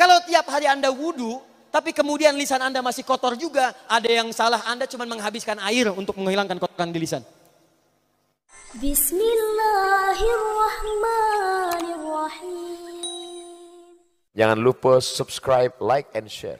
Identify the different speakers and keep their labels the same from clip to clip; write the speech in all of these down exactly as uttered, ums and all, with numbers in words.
Speaker 1: Kalau tiap hari Anda wudu, tapi kemudian lisan Anda masih kotor juga, ada yang salah, Anda cuma menghabiskan air untuk menghilangkan kotoran di lisan.
Speaker 2: Bismillahirrahmanirrahim.
Speaker 3: Jangan lupa subscribe, like, and share.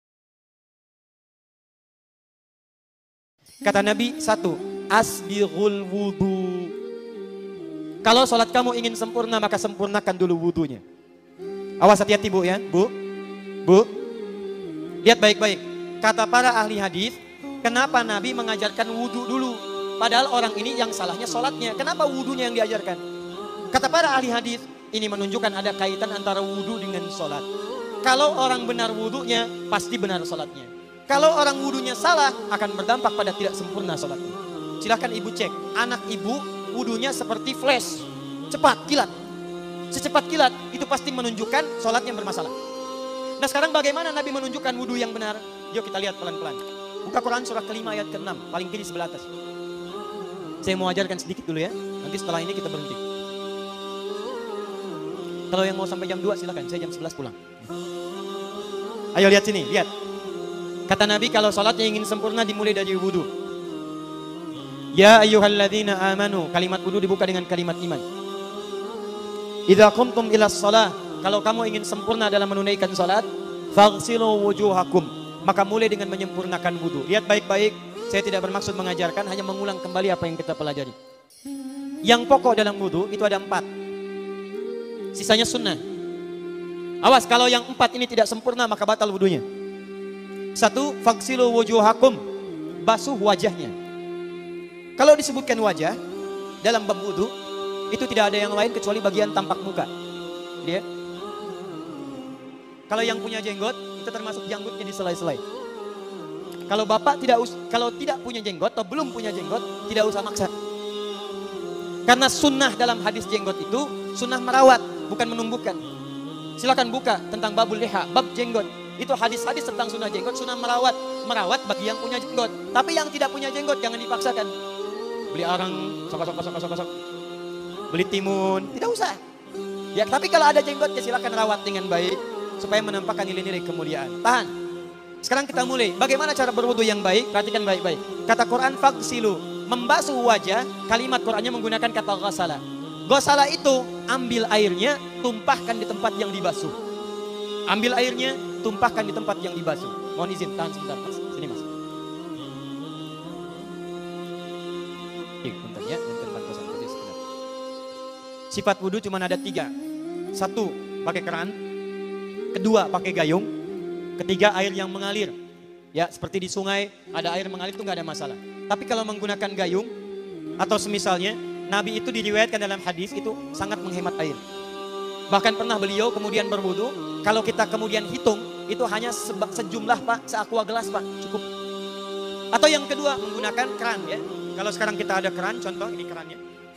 Speaker 1: Kata Nabi, satu, asbighul wudu. Kalau sholat kamu ingin sempurna, maka sempurnakan dulu wudunya. Awas, hati-hati bu ya, bu, bu. Lihat baik-baik. Kata para ahli hadis, kenapa Nabi mengajarkan wudu dulu? Padahal orang ini yang salahnya sholatnya. Kenapa wudunya yang diajarkan? Kata para ahli hadis, ini menunjukkan ada kaitan antara wudu dengan sholat. Kalau orang benar wudunya, pasti benar sholatnya. Kalau orang wudunya salah, akan berdampak pada tidak sempurna sholatnya. Silahkan ibu cek, anak ibu wudunya seperti flash, cepat, kilat. Secepat kilat, itu pasti menunjukkan sholatnya bermasalah. Nah sekarang bagaimana Nabi menunjukkan wudu yang benar? Yuk kita lihat pelan-pelan. Buka Quran surah kelima ayat keenam, paling kiri sebelah atas. Saya mau ajarkan sedikit dulu ya, nanti setelah ini kita berhenti. Kalau yang mau sampai jam dua silahkan, saya jam sebelas pulang. Ayo lihat sini, lihat. Kata Nabi kalau sholatnya ingin sempurna dimulai dari wudu. Ya ayyuhalladzina amanu, kalimat wudu dibuka dengan kalimat iman. Idza qumtum ila shalah, kalau kamu ingin sempurna dalam menunaikan salat, faghsilu wujuhakum, maka mulai dengan menyempurnakan wudu. Lihat baik-baik, saya tidak bermaksud mengajarkan, hanya mengulang kembali apa yang kita pelajari. Yang pokok dalam wudu itu ada empat. Sisanya sunnah. Awas, kalau yang empat ini tidak sempurna maka batal wudunya. Satu, faghsilu wujuhakum, basuh wajahnya. Kalau disebutkan wajah dalam bab wudu, itu tidak ada yang lain kecuali bagian tampak muka. Lihat. Kalau yang punya jenggot, itu termasuk janggutnya di selai-selai. Kalau bapak tidak us kalau tidak punya jenggot atau belum punya jenggot, tidak usah maksa. Karena sunnah dalam hadis jenggot itu sunnah merawat, bukan menumbuhkan. Silakan buka tentang babul liha, bab jenggot. Itu hadis-hadis tentang sunnah jenggot, sunnah merawat, merawat bagi yang punya jenggot. Tapi yang tidak punya jenggot jangan dipaksakan. Beli arang, sok-sok-sok-sok-sok. Beli timun, tidak usah. Ya, tapi kalau ada jenggot ya silakan rawat dengan baik supaya menampakkan nilai-nilai kemuliaan. Tahan. Sekarang kita mulai. Bagaimana cara berwudu yang baik? Perhatikan baik-baik. Kata Quran faghsilu, membasuh wajah, kalimat Qurannya menggunakan kata ghasala. Ghasala itu ambil airnya, tumpahkan di tempat yang dibasuh. Ambil airnya, tumpahkan di tempat yang dibasuh. Mohon izin, tahan sebentar Mas. Sini Mas. Oke, bentar ya. Sifat wudu cuma ada tiga. Satu, pakai keran. Kedua, pakai gayung. Ketiga, air yang mengalir. Ya, seperti di sungai, ada air mengalir itu nggak ada masalah. Tapi kalau menggunakan gayung, atau semisalnya, Nabi itu diriwayatkan dalam hadis itu sangat menghemat air. Bahkan pernah beliau kemudian berwudu, kalau kita kemudian hitung, itu hanya sejumlah Pak, seaqwa gelas Pak, cukup. Atau yang kedua, menggunakan keran ya. Kalau sekarang kita ada keran, contoh ini kerannya.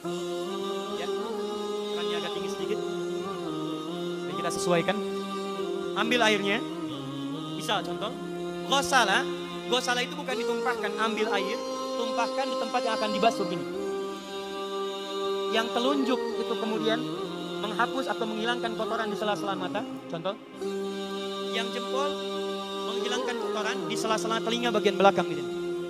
Speaker 1: Kita sesuaikan, ambil airnya, misal contoh, ghasala, ghasala itu bukan ditumpahkan, ambil air, tumpahkan di tempat yang akan dibasuh ini. Yang telunjuk itu kemudian menghapus atau menghilangkan kotoran di sela-sela mata, contoh. Yang jempol menghilangkan kotoran di sela-sela telinga bagian belakang ini.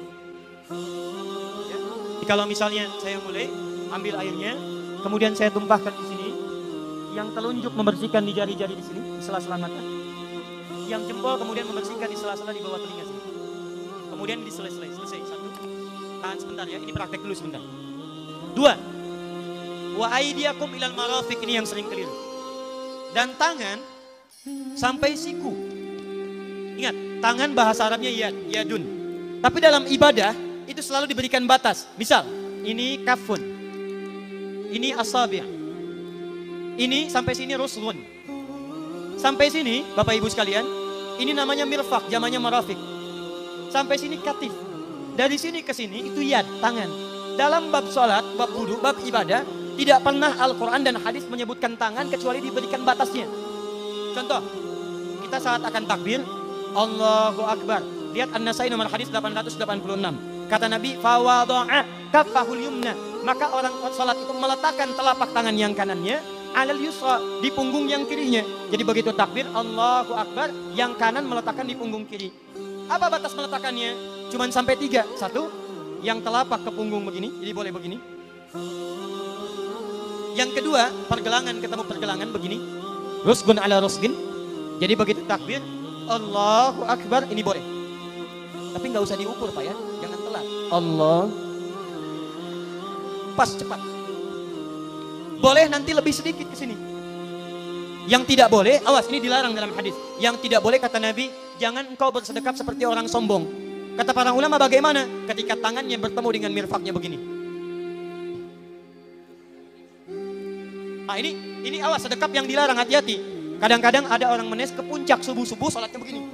Speaker 1: Ya. Jadi kalau misalnya saya mulai ambil airnya, kemudian saya tumpahkan di sini. Yang telunjuk membersihkan di jari-jari di sini, di sela-sela mata. Yang jempol kemudian membersihkan di sela-sela di bawah telinga sini. Kemudian di selesai, selesai satu. Tahan sebentar ya, ini praktek dulu sebentar. Dua. Wa aidiakum ilal marafiq, ini yang sering keliru. Dan tangan sampai siku. Ingat, tangan bahasa Arabnya yad, yadun. Tapi dalam ibadah itu selalu diberikan batas. Misal, ini kafun. Ini asabi'. Ini sampai sini ruslun. Sampai sini Bapak Ibu sekalian, ini namanya mirfaq, jamannya marafiq. Sampai sini katif. Dari sini ke sini itu yad, tangan. Dalam bab salat, bab wudu, bab ibadah, tidak pernah Al-Quran dan hadis menyebutkan tangan kecuali diberikan batasnya. Contoh, kita saat akan takbir, Allahu Akbar. Lihat An-Nasai nomor hadis delapan ratus delapan puluh enam. Kata Nabi, fawadu'a kaffahul yumna. Maka orang salat itu meletakkan telapak tangan yang kanannya alal yusra, di punggung yang kirinya. Jadi begitu takbir Allahu Akbar, yang kanan meletakkan di punggung kiri. Apa batas meletakkannya? Cuman sampai tiga. Satu, yang telapak ke punggung begini, jadi boleh begini. Yang kedua, pergelangan ketemu pergelangan begini. Rusgun ala rusgin. Jadi begitu takbir Allahu Akbar, ini boleh. Tapi nggak usah diukur Pak ya, jangan telat. Allah. Pas cepat. Boleh nanti lebih sedikit ke sini. Yang tidak boleh, awas ini dilarang dalam hadis. Yang tidak boleh kata Nabi, jangan engkau bersedekap seperti orang sombong. Kata para ulama bagaimana? Ketika tangannya bertemu dengan mirfaknya begini. Nah ini, ini awas sedekap yang dilarang, hati-hati. Kadang-kadang ada orang menes ke puncak subuh-subuh sholatnya begini.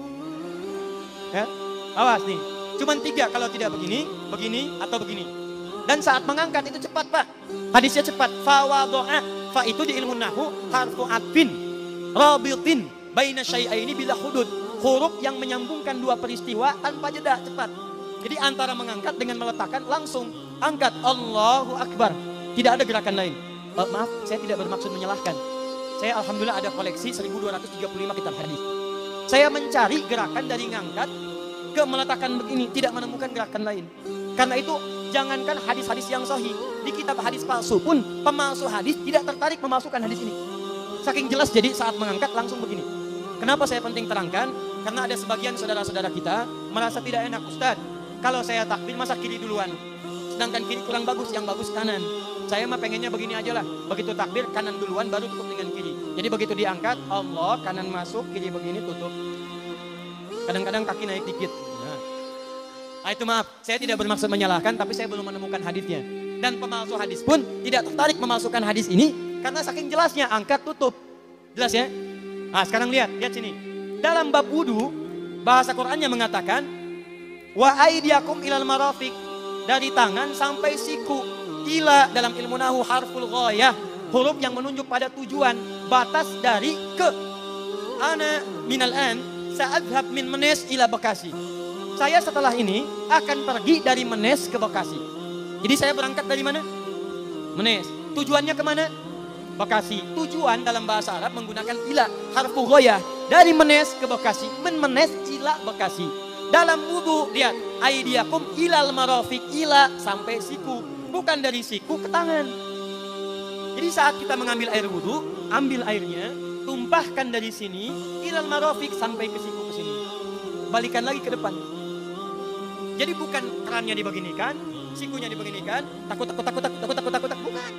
Speaker 1: Ya, awas nih. Cuman tiga kalau tidak begini, begini atau begini. Dan saat mengangkat itu cepat Pak. Hadisnya cepat. Fa wado'a. Fa itu di ilmu nahu harfu atfin rabitin baina syai'aini bila hudud. Huruf yang menyambungkan dua peristiwa tanpa jeda, cepat. Jadi antara mengangkat dengan meletakkan langsung angkat Allahu Akbar. Tidak ada gerakan lain. Uh, maaf, saya tidak bermaksud menyalahkan. Saya alhamdulillah ada koleksi seribu dua ratus tiga puluh lima kitab hadis. Saya mencari gerakan dari ngangkat ke meletakkan begini, tidak menemukan gerakan lain. Karena itu jangankan hadis-hadis yang sahih, di kitab hadis palsu pun pemalsu hadis tidak tertarik memasukkan hadis ini. Saking jelas jadi saat mengangkat langsung begini. Kenapa saya penting terangkan? Karena ada sebagian saudara-saudara kita merasa tidak enak, Ustaz. Kalau saya takbir masa kiri duluan, sedangkan kiri kurang bagus, yang bagus kanan. Saya mah pengennya begini aja lah. Begitu takbir kanan duluan baru tutup dengan kiri. Jadi begitu diangkat Allah, kanan masuk, kiri begini tutup. Kadang-kadang kaki naik dikit. Nah. Nah itu maaf, saya tidak bermaksud menyalahkan, tapi saya belum menemukan hadisnya. Dan pemalsu hadis pun tidak tertarik memasukkan hadis ini karena saking jelasnya angkat tutup. Jelas ya? Nah sekarang lihat, lihat sini. Dalam bab wudu, bahasa Qur'annya mengatakan wa aidiakum ilal marafiq, dari tangan sampai siku. Ila dalam ilmu nahu harful ghayah, huruf yang menunjuk pada tujuan, batas dari ke. Ana minal an sa'adhab min Menes ila Bekasi. Saya setelah ini akan pergi dari Menes ke Bekasi. Jadi saya berangkat dari mana? Menes. Tujuannya kemana? Bekasi. Tujuan dalam bahasa Arab menggunakan ila, harfu ghayah. Dari Menes ke Bekasi. Men Menes ila Bekasi. Dalam wudu, lihat. Aidiakum ilal marafiq, ila sampai siku. Bukan dari siku ke tangan. Jadi saat kita mengambil air wudu, ambil airnya, tumpahkan dari sini, ilal marafiq sampai ke siku ke sini. Balikan lagi ke depan. Jadi bukan kerannya dibeginikan, sikunya dibeginikan, takut takut takut takut takut takut takut, takut. Bukan.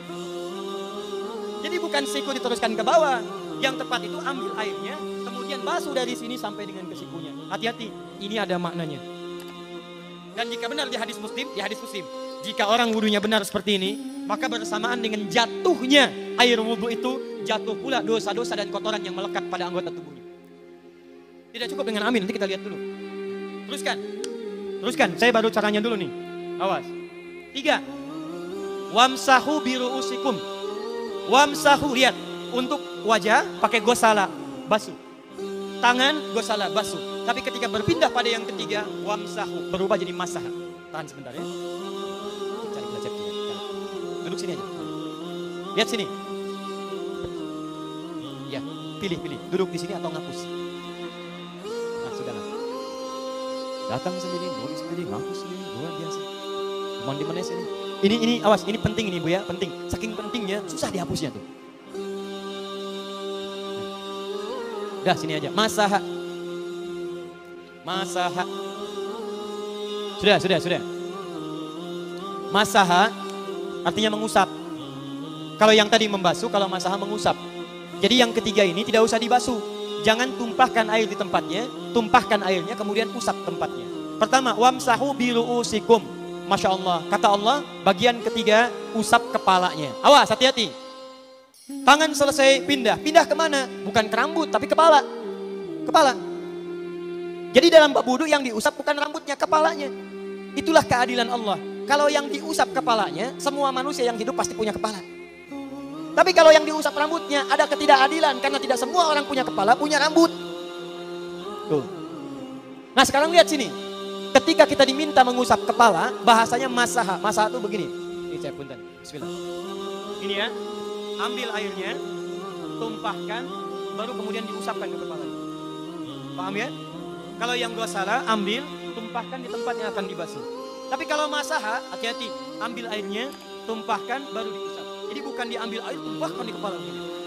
Speaker 1: Jadi bukan siku diteruskan ke bawah. Yang tepat itu ambil airnya, kemudian basuh dari sini sampai dengan ke sikunya. Hati-hati, ini ada maknanya. Dan jika benar di hadis Muslim, di hadis Muslim, jika orang wudunya benar seperti ini, maka bersamaan dengan jatuhnya air wudu itu, jatuh pula dosa-dosa dan kotoran yang melekat pada anggota tubuhnya. Tidak cukup dengan amin, nanti kita lihat dulu. Teruskan, teruskan, saya baru caranya dulu nih. Awas. Tiga. Wamsahu biru'usikum. Wamsahu, lihat. Untuk wajah pakai gosala, basuh. Tangan gosala, basuh. Tapi ketika berpindah pada yang ketiga, wamsahu, berubah jadi masah. Tahan sebentar ya. Cari belajar kita. Duduk sini aja. Lihat sini. Ya, pilih, pilih. Duduk di sini atau ngapus. Nah, sudahlah. Datang sendiri, nulis sendiri, ngapus sendiri, luar biasa. Mohon di Menes ini. Ini, ini, awas, ini penting ini Bu ya, penting. Saking pentingnya, susah dihapusnya tuh. Dah sini aja. Masaha. Masaha. Sudah, sudah, sudah. Masaha artinya mengusap. Kalau yang tadi membasuh, kalau masaha mengusap. Jadi yang ketiga ini tidak usah dibasuh. Jangan tumpahkan air di tempatnya, tumpahkan airnya kemudian usap tempatnya. Pertama, wamsahu biru'usikum. Masya Allah. Kata Allah, bagian ketiga usap kepalanya. Awas, hati-hati. Tangan selesai pindah. Pindah kemana? Bukan ke rambut, tapi kepala. Kepala. Jadi dalam bab wudu yang diusap bukan rambutnya, kepalanya. Itulah keadilan Allah. Kalau yang diusap kepalanya, semua manusia yang hidup pasti punya kepala. Tapi kalau yang diusap rambutnya, ada ketidakadilan. Karena tidak semua orang punya kepala, punya rambut. Tuh. Nah sekarang lihat sini. Ketika kita diminta mengusap kepala, bahasanya masaha. Masaha itu begini. Ini saya punten. Bismillah. Ini ya. Ambil airnya, tumpahkan, baru kemudian diusapkan ke kepala. Paham ya? Kalau yang ghasala, ambil, tumpahkan di tempat yang akan dibasuh. Tapi kalau masaha, hati-hati, ambil airnya, tumpahkan, baru diusap. Jadi bukan diambil air, tumpahkan di kepala.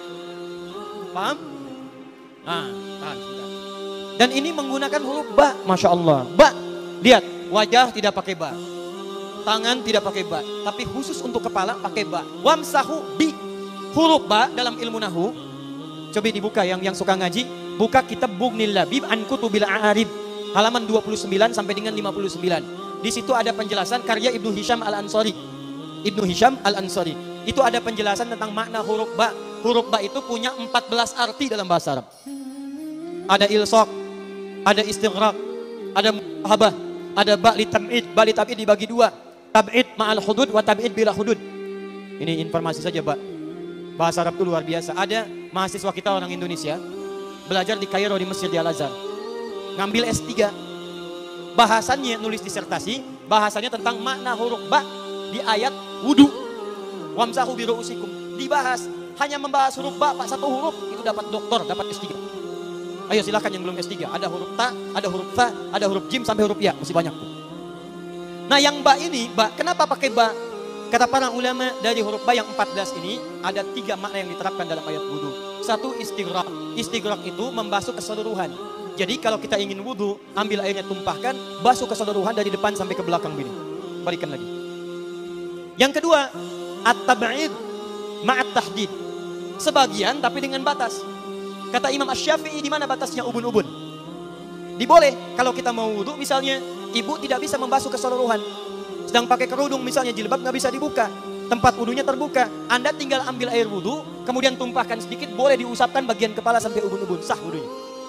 Speaker 1: Paham? Nah, tahan sudah. Dan ini menggunakan huruf ba, Masya Allah. Ba, lihat, wajah tidak pakai ba. Tangan tidak pakai ba. Tapi khusus untuk kepala pakai ba. Wamsahu bi. Huruf ba dalam ilmu nahu. Coba dibuka yang yang suka ngaji. Buka kitab Bughnil Labib an Kutubil A'arib. Halaman dua puluh sembilan sampai dengan lima puluh sembilan. Di situ ada penjelasan karya Ibnu Hisham Al-Ansari. Ibnu Hisham Al-Ansari. Itu ada penjelasan tentang makna huruf ba. Huruf ba itu punya empat belas arti dalam bahasa Arab. Ada ilsaq, ada istighraq, ada muhabah, ada ba li tab'id. Ba li tab'id dibagi dua. Tab'id ma'al hudud wa tab'id bila hudud. Ini informasi saja, Pak. Bahasa Arab itu luar biasa. Ada mahasiswa kita orang Indonesia belajar di Kairo di Mesir di Al-Azhar. Ngambil S tiga. Bahasannya nulis disertasi, bahasanya tentang makna huruf ba di ayat wudu. Wamsahu bi ru'usikum. Dibahas, hanya membahas huruf ba, Pak, satu huruf itu dapat doktor, dapat S tiga. Ayo silakan yang belum S tiga. Ada huruf ta, ada huruf fa, ada huruf jim sampai huruf ya, masih banyak tuh. Nah, yang ba ini, ba, kenapa pakai ba? Kata para ulama, dari huruf ba yang empat belas ini ada tiga makna yang diterapkan dalam ayat wudu. Satu, istighraq. Istighraq itu membasuh keseluruhan. Jadi kalau kita ingin wudu, ambil airnya, tumpahkan, basuh keseluruhan dari depan sampai ke belakang begini. Balikan lagi. Yang kedua, at-tab'id ma'at tahdid. Sebagian tapi dengan batas. Kata Imam Asy-Syafi'i, di mana batasnya ubun-ubun? Diboleh kalau kita mau wudu, misalnya ibu tidak bisa membasuh keseluruhan. Sedang pakai kerudung misalnya, jilbab nggak bisa dibuka. Tempat wudunya terbuka. Anda tinggal ambil air wudu, kemudian tumpahkan sedikit, boleh diusapkan bagian kepala sampai ubun-ubun, sah wudunya.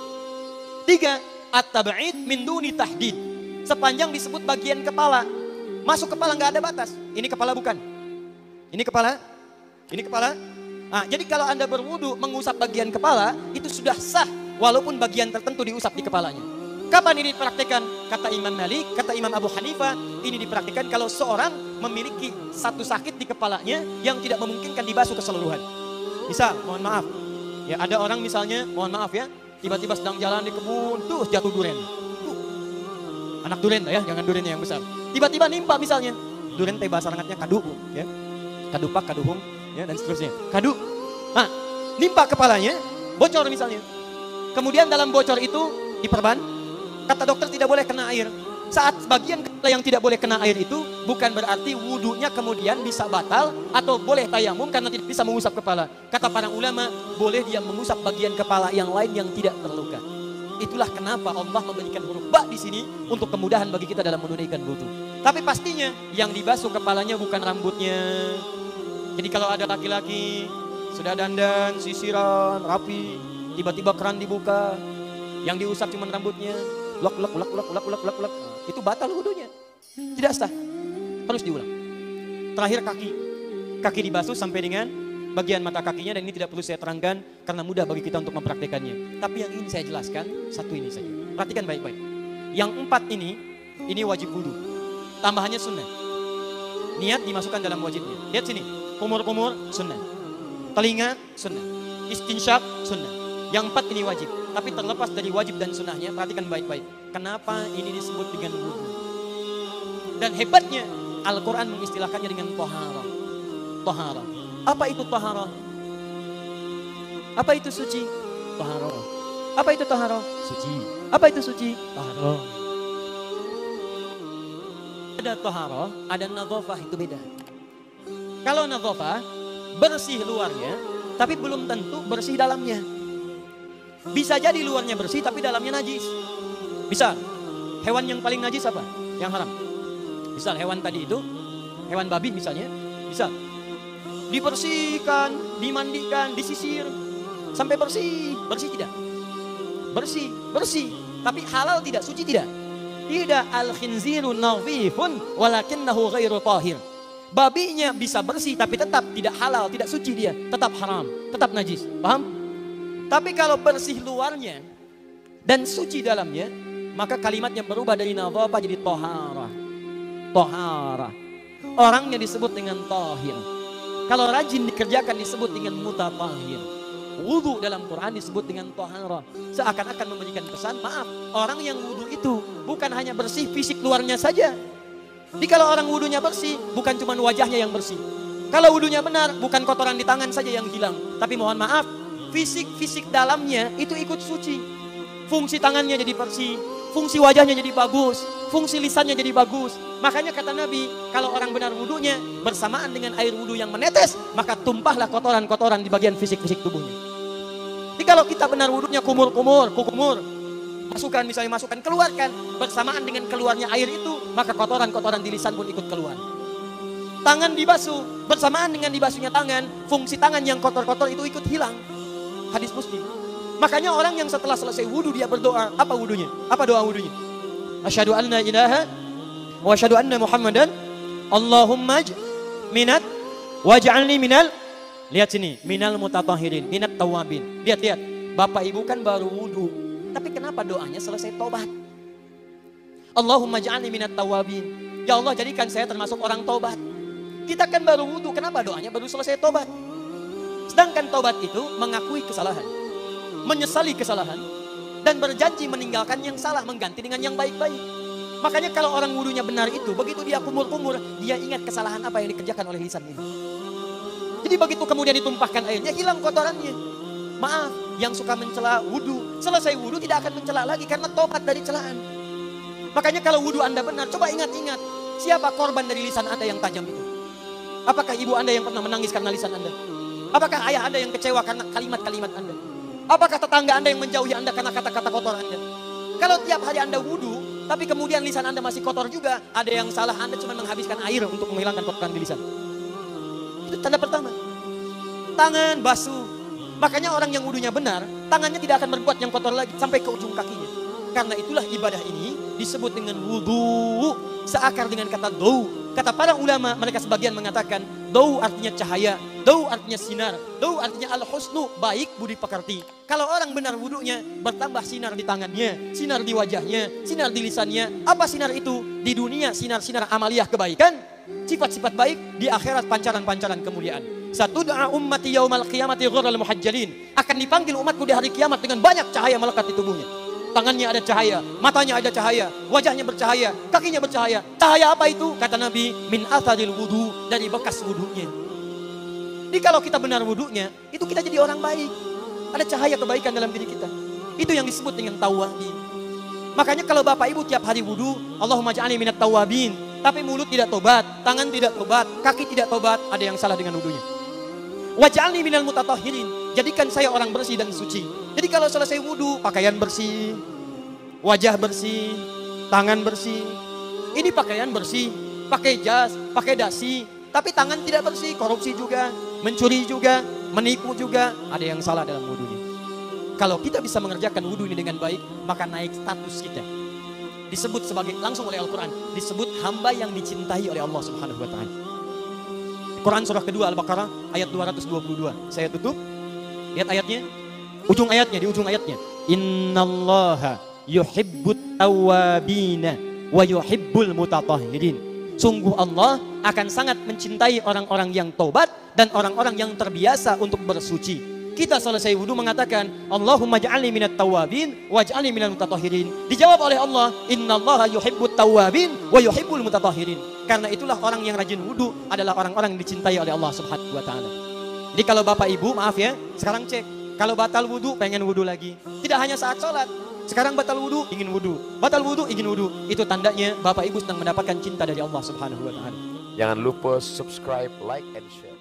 Speaker 1: Tiga, at-tab'id min duni tahdid. Sepanjang disebut bagian kepala. Masuk kepala nggak ada batas. Ini kepala bukan? Ini kepala? Ini kepala? Nah, jadi kalau Anda berwudu mengusap bagian kepala, itu sudah sah walaupun bagian tertentu diusap di kepalanya. Kapan ini dipraktikkan? Kata Imam Malik, kata Imam Abu Hanifah, ini dipraktikkan kalau seorang memiliki satu sakit di kepalanya yang tidak memungkinkan dibasuh keseluruhan. Misal, mohon maaf, ya ada orang misalnya, mohon maaf ya, tiba-tiba sedang jalan di kebun, tuh jatuh duren. Tuh. Anak duren ya, jangan durennya yang besar. Tiba-tiba nimpa misalnya, duren teh bahasa rangatnya kadu, ya, kadupak, kaduhung, ya dan seterusnya. Kadu, nah, nimpa kepalanya, bocor misalnya. Kemudian dalam bocor itu diperban, kata dokter tidak boleh kena air. Saat bagian kepala yang tidak boleh kena air itu, bukan berarti wudunya kemudian bisa batal atau boleh tayamum karena tidak bisa mengusap kepala. Kata para ulama, boleh dia mengusap bagian kepala yang lain yang tidak terluka. Itulah kenapa Allah memberikan huruf ba di sini untuk kemudahan bagi kita dalam menunaikan wudu. Tapi pastinya yang dibasuh kepalanya bukan rambutnya. Jadi kalau ada laki-laki sudah dandan, sisiran, rapi, tiba-tiba keran dibuka, yang diusap cuma rambutnya, ulak ulak ulak ulak ulak ulak ulak ulak, itu batal wudunya, tidak sah, harus diulang. Terakhir kaki, kaki dibasuh sampai dengan bagian mata kakinya, dan ini tidak perlu saya terangkan karena mudah bagi kita untuk mempraktekannya. Tapi yang ingin saya jelaskan satu ini saja, perhatikan baik-baik. Yang empat ini, ini wajib wudu, tambahannya sunnah. Niat dimasukkan dalam wajibnya. Lihat sini, kumur-kumur sunnah, telinga sunnah, istinsyak sunnah. Yang empat ini wajib, tapi terlepas dari wajib dan sunnahnya, perhatikan baik-baik. Kenapa ini disebut dengan wudu? Dan hebatnya, Al-Quran mengistilahkannya dengan toharah. Toharah. Apa itu toharah? Apa itu suci? Toharah. Apa itu toharah? Suci. Apa itu suci? Toharah. Ada toharah, ada nadhafah, itu beda. Kalau nadhafah, bersih luarnya, tapi belum tentu bersih dalamnya. Bisa jadi luarnya bersih tapi dalamnya najis. Bisa. Hewan yang paling najis apa? Yang haram. Misal hewan tadi itu, hewan babi misalnya, bisa dibersihkan, dimandikan, disisir sampai bersih. Bersih tidak? Bersih, bersih. Tapi halal tidak? Suci tidak? Tidak. Al-khinziru nadhifun walakinnahu ghairu tahir. Babinya bisa bersih tapi tetap tidak halal, tidak suci dia, tetap haram, tetap najis. Paham? Tapi kalau bersih luarnya dan suci dalamnya, maka kalimatnya berubah dari nadhafah jadi toharah. Toharah. Orangnya disebut dengan tahir. Kalau rajin dikerjakan disebut dengan mutatahhir.
Speaker 2: Wudu dalam Quran disebut dengan tohara. Seakan-akan memberikan pesan, maaf, orang yang wudu itu bukan hanya bersih fisik luarnya saja. Jadi kalau orang wudunya bersih, bukan cuma wajahnya yang bersih. Kalau wudunya benar, bukan kotoran di tangan saja yang hilang. Tapi mohon maaf, fisik-fisik dalamnya itu ikut suci. Fungsi tangannya jadi bersih, fungsi wajahnya jadi bagus, fungsi lisannya jadi bagus. Makanya kata Nabi, kalau orang benar wudunya bersamaan dengan air wudu yang menetes, maka tumpahlah kotoran-kotoran di bagian fisik-fisik tubuhnya. Jadi kalau kita benar wudunya kumur-kumur, kukumur, masukkan misalnya masukkan, keluarkan, bersamaan dengan keluarnya air itu, maka kotoran-kotoran di lisan pun ikut keluar. Tangan dibasuh, bersamaan dengan dibasuhnya tangan, fungsi tangan yang kotor-kotor itu ikut hilang. Hadis Muslim. Makanya orang yang setelah selesai wudu dia berdoa, apa wudunya? Apa doa wudunya? Asyhadu anna ilaha wa asyhadu anna Muhammadan Allahumma minat waj'alni minal, lihat sini, minal mutatahhirin, minat tawabin. Lihat lihat, Bapak Ibu kan baru wudu, tapi kenapa doanya selesai tobat? Allahumma ja'alni minat tawabin. Ya Allah, jadikan saya termasuk orang tobat. Kita kan baru wudu, kenapa doanya baru selesai tobat? Sedangkan tobat itu mengakui kesalahan, menyesali kesalahan, dan berjanji meninggalkan yang salah, mengganti dengan yang baik-baik. Makanya kalau orang wudunya benar itu, begitu dia kumur-kumur, dia ingat kesalahan apa yang dikerjakan oleh lisan ini. Jadi begitu kemudian ditumpahkan airnya, hilang kotorannya. Maaf, yang suka mencela wudu, selesai wudu tidak akan mencela lagi karena tobat dari celaan. Makanya kalau wudu Anda benar, coba ingat-ingat, siapa korban dari lisan Anda yang tajam itu? Apakah ibu Anda yang pernah menangis karena lisan Anda? Apakah ayah Anda yang kecewa karena kalimat-kalimat Anda? Apakah tetangga Anda yang menjauhi Anda karena kata-kata kotor Anda? Kalau tiap hari Anda wudu, tapi kemudian lisan Anda masih kotor juga, ada yang salah, Anda cuma menghabiskan air untuk menghilangkan kotoran di lisan. Itu tanda pertama. Tangan basuh. Makanya orang yang wudunya benar, tangannya tidak akan berbuat yang kotor lagi sampai ke ujung kakinya. Karena itulah ibadah ini disebut dengan wudu, seakar dengan kata dau. Kata para ulama, mereka sebagian mengatakan dau artinya cahaya, dau artinya sinar, dau artinya al-husnu, baik budi pekerti. Kalau orang benar wudunya, bertambah sinar di tangannya, sinar di wajahnya, sinar di lisannya. Apa sinar itu? Di dunia sinar-sinar amaliyah kebaikan, sifat-sifat baik, di akhirat pancaran-pancaran kemuliaan. Satu doa ummati yaumal qiyamati ghurral muhajjalin, akan dipanggil umatku di hari kiamat dengan banyak cahaya melekat di tubuhnya. Tangannya ada cahaya, matanya ada cahaya, wajahnya bercahaya, kakinya bercahaya. Cahaya apa itu? Kata Nabi, min atharil wudu, dari bekas wudunya. Jadi kalau kita benar wudunya, itu kita jadi orang baik. Ada cahaya kebaikan dalam diri kita. Itu yang disebut dengan tawabin. Makanya kalau Bapak Ibu tiap hari wudu, Allahumma ja'alni minat tawabin, tapi mulut tidak tobat, tangan tidak tobat, kaki tidak tobat, ada yang salah dengan wudunya. Waj'alni minal mutatahhirin, jadikan saya orang bersih dan suci. Jadi kalau selesai wudu, pakaian bersih, wajah bersih, tangan bersih. Ini pakaian bersih, pakai jas, pakai dasi, tapi tangan tidak bersih, korupsi juga, mencuri juga, menipu juga, ada yang salah dalam wudunya. Kalau kita bisa mengerjakan wudu ini dengan baik, maka naik status kita. Disebut sebagai, langsung oleh Al-Quran, disebut hamba yang dicintai oleh Allah Subhanahu wa Ta'ala. Quran surah kedua Al-Baqarah ayat dua ratus dua puluh dua. Saya tutup. Lihat ayatnya. Ujung ayatnya, di ujung ayatnya. Innallaha yuhibbut tawwabina wa yuhibbul mutatahhirin. Sungguh Allah akan sangat mencintai orang-orang yang tobat dan orang-orang yang terbiasa untuk bersuci. Kita selesai wudu mengatakan Allahumma ja'alni minat tawwabin waj'alni minal mutatahhirin. Dijawab oleh Allah, innallaha yuhibbut tawwabin wa yuhibbul mutatahhirin. Karena itulah orang yang rajin wudu adalah orang-orang yang dicintai oleh Allah Subhanahu wa Ta'ala. Jadi kalau Bapak Ibu, maaf ya, sekarang cek. Kalau batal wudu, pengen wudu lagi. Tidak hanya saat sholat. Sekarang batal wudu, ingin wudu. Batal wudu, ingin wudu. Itu tandanya Bapak Ibu sedang mendapatkan cinta dari Allah Subhanahu wa Ta'ala.
Speaker 3: Jangan lupa subscribe, like, and share.